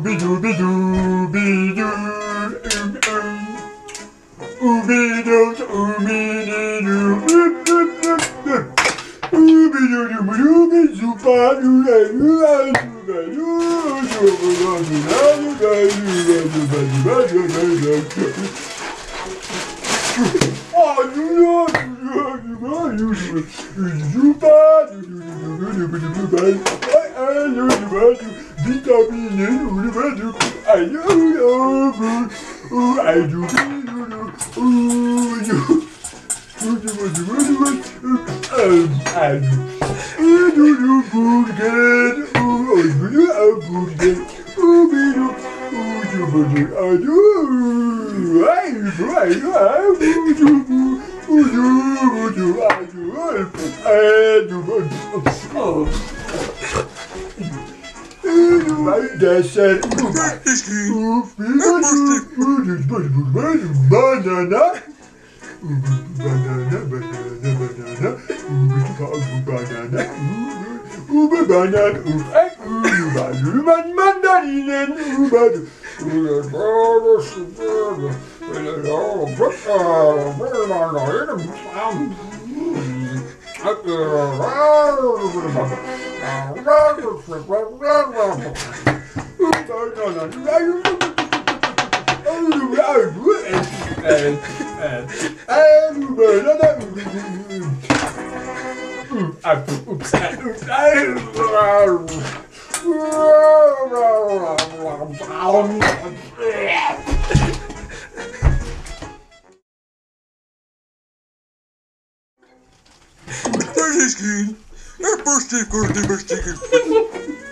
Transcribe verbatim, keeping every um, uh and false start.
Ooby dooby dooby doo. Um, um. Ooby doo, ooby doo, doo, doo, doo, doo. Ooby doo doo dooby super doo doo doo doo banana. Banana, banana, banana, banana, ubi banana, ubi mandarinen, First skin, first skin, first skin.